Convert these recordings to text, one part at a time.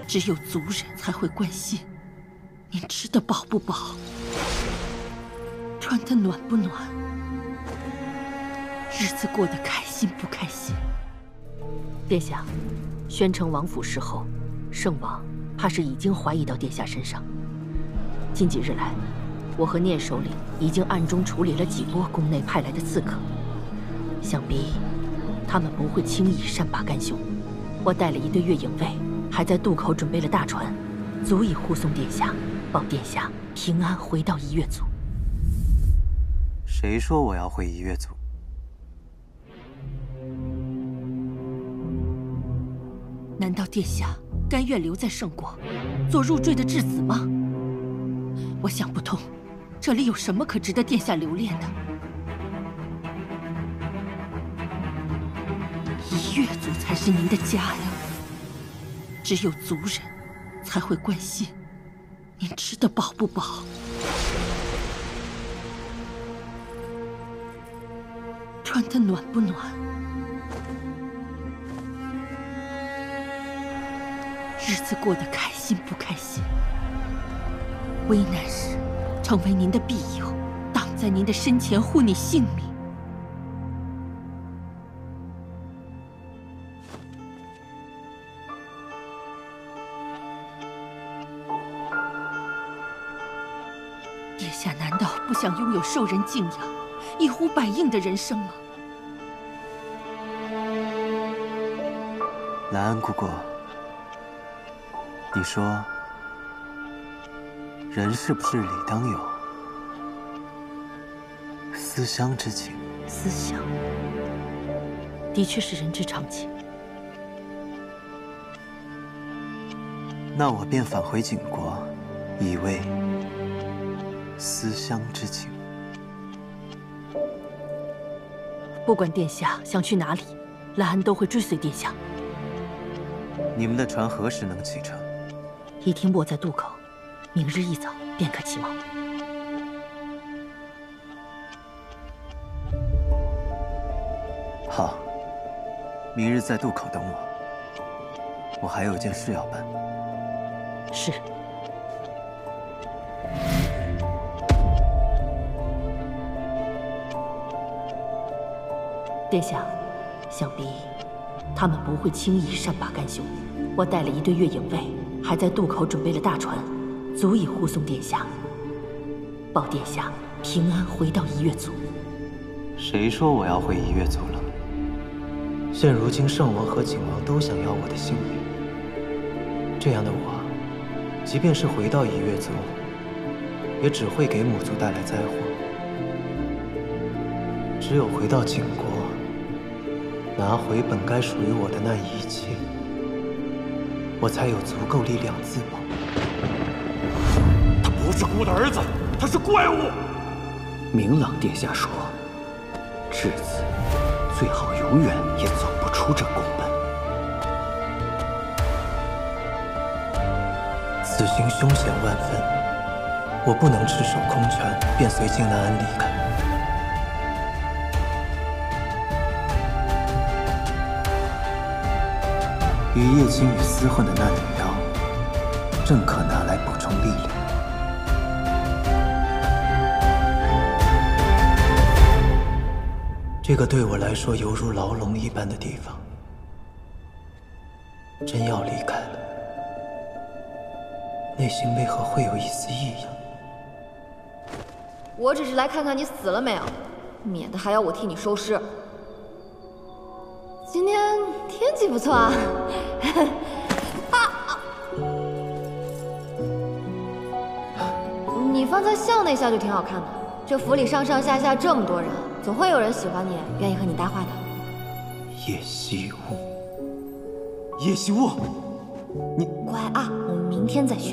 只有族人才会关心您吃得饱不饱，穿得暖不暖，日子过得开心不开心。 殿下，宣城王府事后，圣王怕是已经怀疑到殿下身上。近几日来，我和聂首领已经暗中处理了几波宫内派来的刺客，想必他们不会轻易善罢甘休。我带了一队月影卫，还在渡口准备了大船，足以护送殿下，保殿下平安回到一月族。 谁说我要回一月族？ 难道殿下甘愿留在圣国，做入赘的质子吗？我想不通，这里有什么可值得殿下留恋的？一月族才是您的家呀，只有族人才会关心您吃得饱不饱，穿得暖不暖，日子过得开心不开心。危难时，成为您的庇佑，挡在您的身前护你性命。殿下难道不想拥有受人敬仰、一呼百应的人生吗？ 兰安姑姑，你说，人是不是理当有思乡之情？ 思乡，的确是人之常情。 那我便返回景国，以慰思乡之情。 不管殿下想去哪里，兰安都会追随殿下。 你们的船何时能启程？ 已停泊在渡口，明日一早便可起锚。 好，明日在渡口等我。我还有件事要办。 是。殿下，想必他们不会轻易善罢甘休。我带了一队月影卫，还在渡口准备了大船，足以护送殿下，保殿下平安回到一月族。 谁说我要回一月族了？现如今圣王和景王都想要我的性命，这样的我，即便是回到一月族，也只会给母族带来灾祸。只有回到景国，拿回本该属于我的那一切，我才有足够力量自保。 他不是孤的儿子，他是怪物。 明朗殿下说，质子最好永远也走不出这宫门。 此行凶险万分，我不能赤手空拳便随金兰安离开。与叶青羽厮混的那女妖，正可拿来补充力量。这个对我来说犹如牢笼一般的地方，真要离开了，内心为何会有一丝异样？ 我只是来看看你死了没有，免得还要我替你收尸。今天天气不错啊！你放在巷内下就挺好看的。这府里上上下下这么多人，总会有人喜欢你，愿意和你搭话的。 叶惜雾， 叶惜雾，你乖啊，我们明天再选。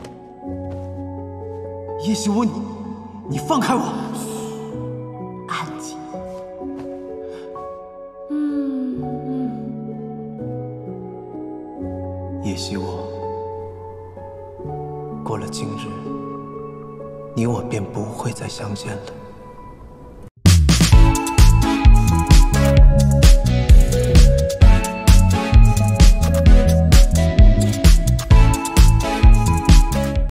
叶惜雾，你放开我！ 安静。 叶惜雾，过了今日，你我便不会再相见了。